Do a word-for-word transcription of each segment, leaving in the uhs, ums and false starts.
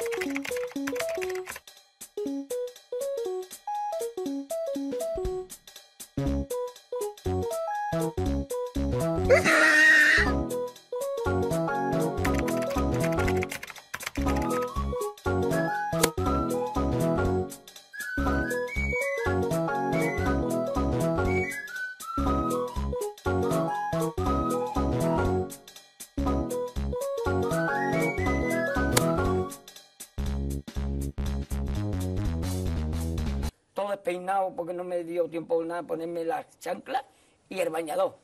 Todo despeinado porque no me dio tiempo nada a ponerme las chanclas y el bañador.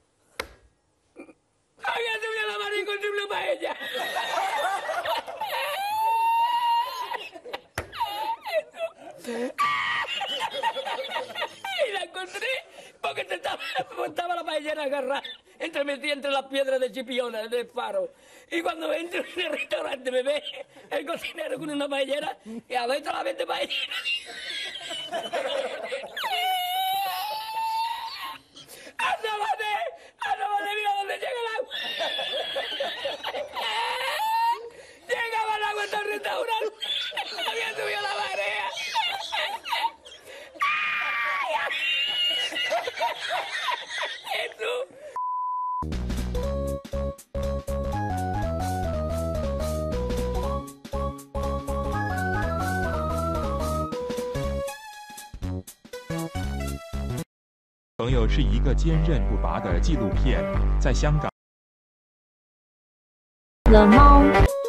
¡Había subido la mano y encontré una paella! Y la encontré porque estaba, estaba la paellera agarrada, entremetida entre las piedras de Chipiona, del faro. Y cuando entro en el restaurante me ve el cocinero con una paellera y a ver la vez paellera. ¡Asómate! ¡Asómate! ¡Mira dónde llega el agua! ¡Llegaba el agua hasta el restaurante! ¡Había subido la marea! ¡Jesús! 朋友是一个坚韧不拔的纪录片，在香港。 The 猫。